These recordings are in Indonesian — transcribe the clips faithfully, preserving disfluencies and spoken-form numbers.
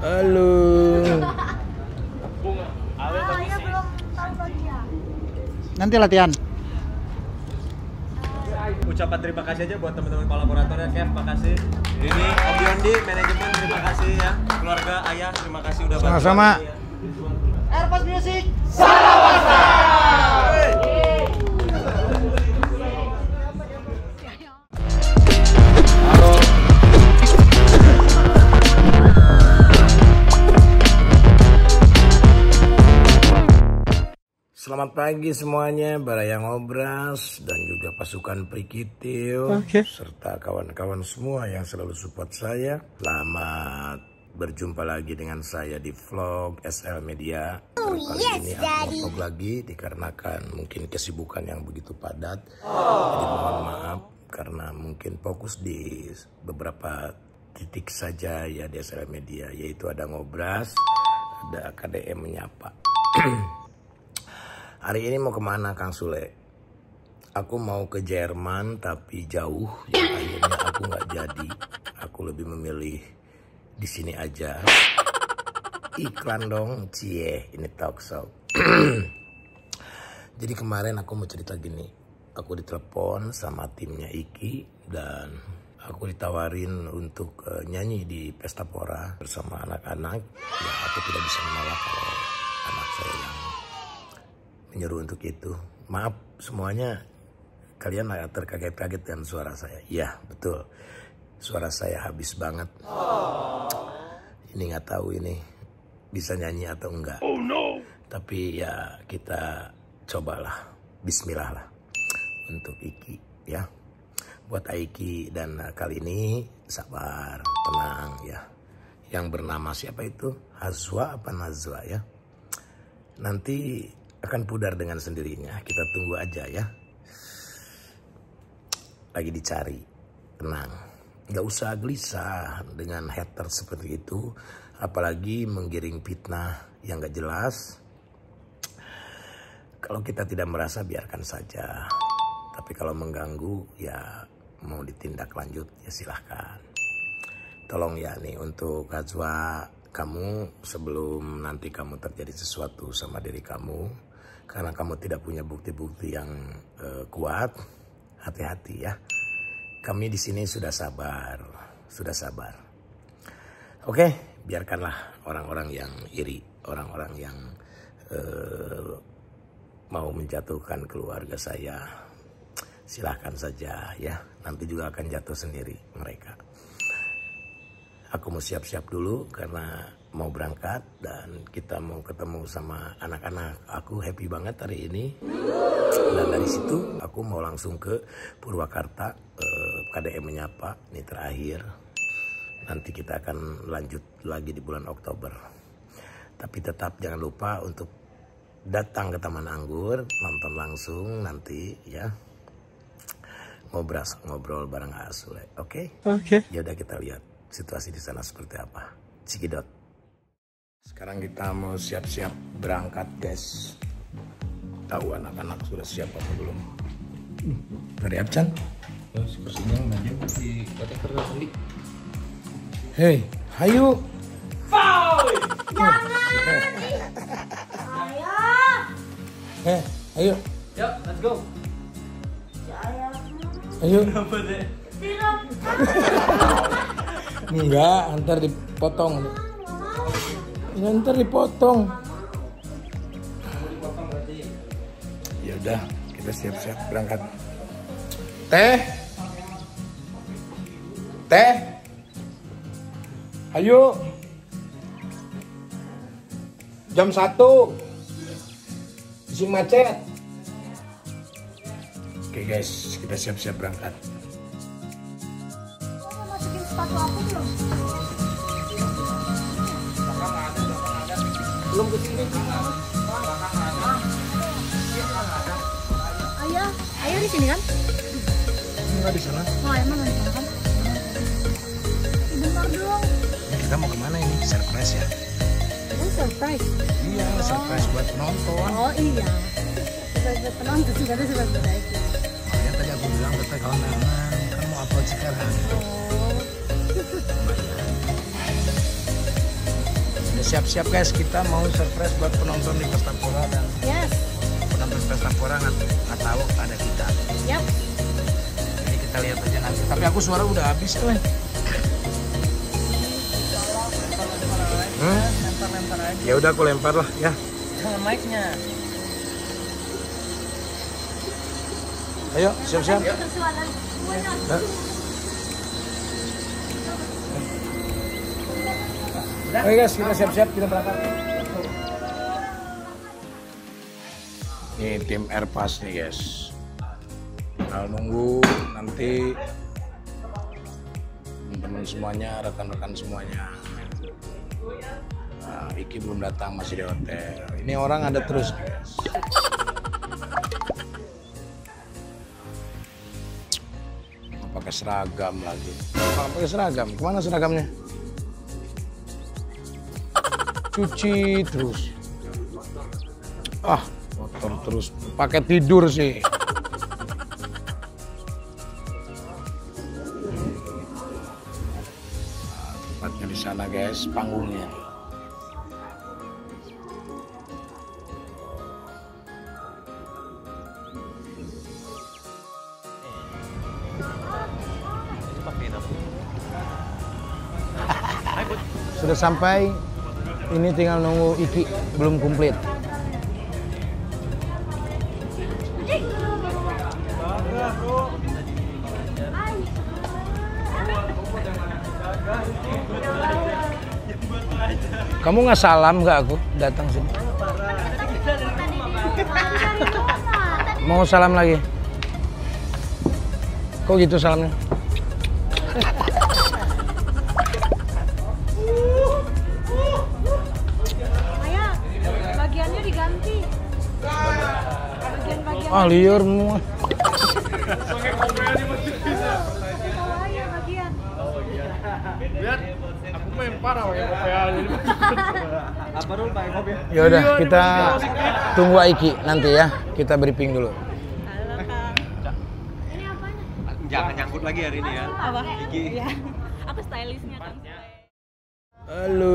Halo. Ayah belum tahu bagian. Nanti latihan. Ucapan terima kasih aja buat teman-teman kolaboratornya. Kev, makasih. Ini Om Yondi, manajemen, terima kasih ya. Keluarga Ayah, terima kasih udah bantu. Sama-sama. Airpods Music. Selamat pagi semuanya, Baraya Ngobras dan juga pasukan Prikitil, okay, serta kawan-kawan semua yang selalu support saya. Selamat berjumpa lagi dengan saya di vlog S L Media. Oh, Kali yes, ini Daddy. aku vlog lagi dikarenakan mungkin kesibukan yang begitu padat. Oh. Jadi mohon maaf karena mungkin fokus di beberapa titik saja ya di S L Media, yaitu ada Ngobras, ada K D M Menyapa. Hari ini mau kemana Kang Sule? Aku mau ke Jerman tapi jauh, ya akhirnya aku nggak jadi. Aku lebih memilih di sini aja. Iklan dong, cie, ini talk show. Jadi kemarin aku mau cerita gini. Aku ditelepon sama timnya Iki dan aku ditawarin untuk uh, nyanyi di Pesta Pora bersama anak-anak. Ya aku tidak bisa menolak kalau anak saya yang menyuruh untuk itu. Maaf semuanya, kalian agak terkaget-kaget dengan suara saya. Iya betul, suara saya habis banget. Oh. Ini nggak tahu ini bisa nyanyi atau enggak. Oh no. Tapi ya kita cobalah, Bismillah lah untuk Iki ya. Buat Aiki dan kali ini sabar, tenang ya. Yang bernama siapa itu? Hazwa apa Nazwa ya? Nanti akan pudar dengan sendirinya. Kita tunggu aja ya. Lagi dicari. Tenang. Gak usah gelisah dengan hater seperti itu. Apalagi menggiring fitnah yang gak jelas. Kalau kita tidak merasa biarkan saja. Tapi kalau mengganggu ya mau ditindak lanjut ya silahkan. Tolong ya nih untuk Hazwa, kamu sebelum nanti kamu terjadi sesuatu sama diri kamu, karena kamu tidak punya bukti-bukti yang uh, kuat, hati-hati ya. Kami di sini sudah sabar, sudah sabar. Oke, biarkanlah orang-orang yang iri, orang-orang yang uh, mau menjatuhkan keluarga saya. Silahkan saja ya, nanti juga akan jatuh sendiri mereka. Aku mau siap-siap dulu karena mau berangkat dan kita mau ketemu sama anak-anak. Aku happy banget hari ini. Dan dari situ aku mau langsung ke Purwakarta, eh, K D M Menyapa, ini terakhir. Nanti kita akan lanjut lagi di bulan Oktober. Tapi tetap jangan lupa untuk datang ke Taman Anggur, nonton langsung nanti ya. Ngobras, ngobrol bareng Asule, oke? Okay? Oke. Okay. Ya udah kita lihat situasi di sana seperti apa. Cikidot. Sekarang kita mau siap-siap berangkat, guys. Tahu anak-anak sudah siap apa belum? Dari Abcan? Ya, sepertinya maju di kota kerja sendiri. Hei, hayu. Foul! Jangan! Ayah! Eh, ayo. Yuk, let's go. Ya ayah. Ayo. Kenapa deh? Tidak. Enggak, ntar dipotong. Ya, ntar dipotong. Ya udah, kita siap-siap berangkat. Teh, teh, ayo. Jam satu, isi macet. Oke guys, kita siap-siap berangkat. Kamu masukin sepatu aku belum? Belum kesini. Ayah, ayah di sini kan? Enggak di sana. Oh, emang di sana kan? Bentar dong. Kita mau kemana ini? Surprise ya? Oh, surprise. Iya, surprise buat penonton. Oh iya. Surprise buat penonton sih, karena surprise buat Aiki. Makanya tadi aku bilang ke kawan kan mau upload sekarang. Oh. siap-siap guys, kita mau surprise buat penonton di Pesta Pora dan Yes. penonton Pesta Pora nggak nggak tahu ada kita. Yap. Jadi kita lihat aja nanti. Tapi aku suara udah habis tuh. Hmm? Lempar-lempar aja. Ya udah aku lempar lah ya. Jangan mic-nya. Ayo siap-siap. Oke guys, kita siap-siap, kita berangkat. Ini tim Airpas nih guys. Tinggal nunggu nanti teman-teman semuanya, rekan-rekan semuanya. Nah, Iki belum datang, masih di hotel. Ini orang ada terus guys. Pakai seragam lagi. Pakai seragam. Kemana seragamnya? Cuci terus. Ah, kotor terus. Pakai tidur sih. Nah, tempatnya di sana guys, panggungnya. Sudah sampai, ini tinggal nunggu Iki, belum komplit. Kamu nggak salam nggak aku datang sini? Mau salam lagi? Kok gitu salamnya? Bagiannya diganti. Bagian-bagian. Ah liar semua. Bawahnya bagian. Lihat, aku main parah pakai kopel ini. Apa dulu pakai kopi? Ya udah kita tunggu Iki nanti ya. Kita briefing dulu. Halo Kang. Ini apanya? Jangan nyangkut lagi hari ini ya. Apa? Iki. Iya. Aku stylistnya kan. Halo.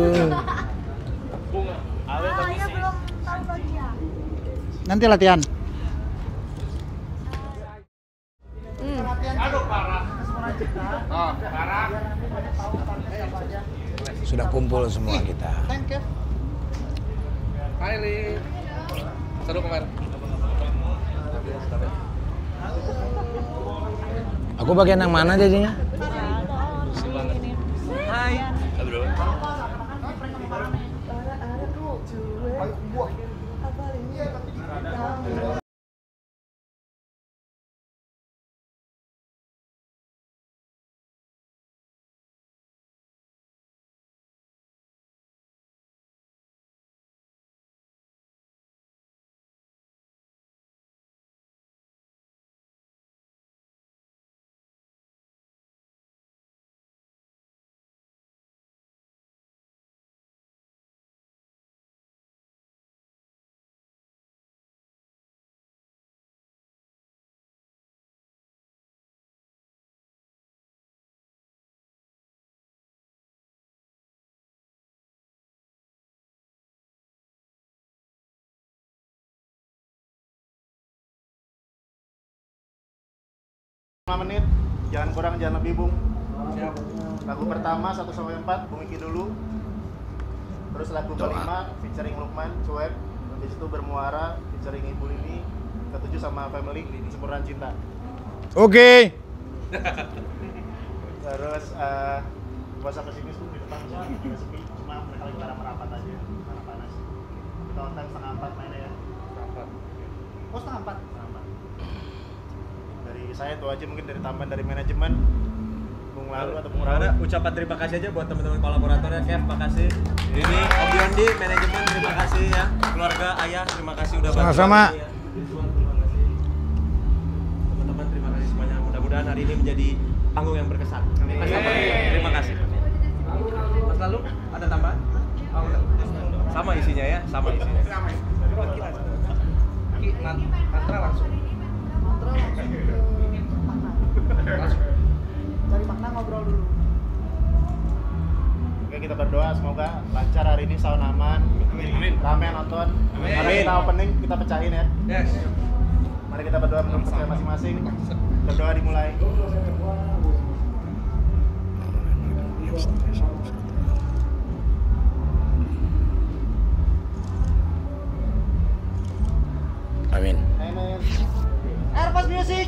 Oh iya belum tahu bagian. Nanti latihan. Sudah kumpul semua kita. Thank you. Hai Li. Seru kemarin. Aku bagian yang mana jadinya? Hai. Bro. lima menit, jangan kurang, jangan lebih, Bung. Lagu pertama satu sampai empat, Bung Iki dulu. Terus lagu kelima featuring Lukman, Cuek. Di situ Bermuara featuring Ibu Lini. Ketujuh sama Family, Sempurnaan Cinta. Oke. Terus uh, puasa pesimis tuh di depan semua agak sepi, cuma mereka lagi pada merapat aja, karena panas. Kita on time setengah empat mainnya ya. Setengah empat. Oh setengah empat. Setengah empat. Dari saya itu aja, mungkin dari tambahan dari manajemen. Bung Lalu atau Bung Raul. Ada ucapan terima kasih aja buat teman-teman kolaboratornya. Kev, makasih. Ini Om Yondi, manajemen, terima kasih ya. Keluarga, ayah, terima kasih udah bantu. Sama-sama. Ya. Teman-teman, terima kasih semuanya. Mudah-mudahan hari ini menjadi panggung yang berkesan. Mas Lalu, terima kasih. Mas Lalu, ada tambahan? Oh, enggak. Sama isinya ya, sama isinya. Ki, Nantra langsung. Cari makna ngobrol dulu. Oke kita berdoa semoga lancar hari ini, sound aman, rame yang nonton. Mari kita opening, kita pecahin ya. Yes. Mari kita berdoa menurut percaya masing-masing. Berdoa dimulai. Amin. Amin. Airpods Music.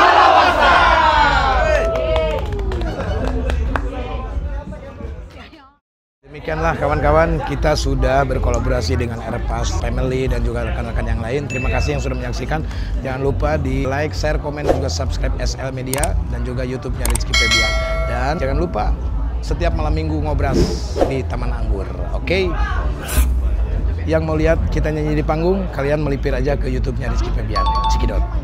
Demikianlah kawan-kawan, kita sudah berkolaborasi dengan Airpas Family dan juga rekan-rekan yang lain. Terima kasih yang sudah menyaksikan. Jangan lupa di like, share, komen, dan juga subscribe S L Media dan juga YouTube-nya Rizky Febian. Dan jangan lupa setiap malam minggu ngobras di Taman Anggur. Oke? Okay? Yang mau lihat kita nyanyi di panggung, kalian melipir aja ke YouTube-nya Rizky Febian. Cikidot.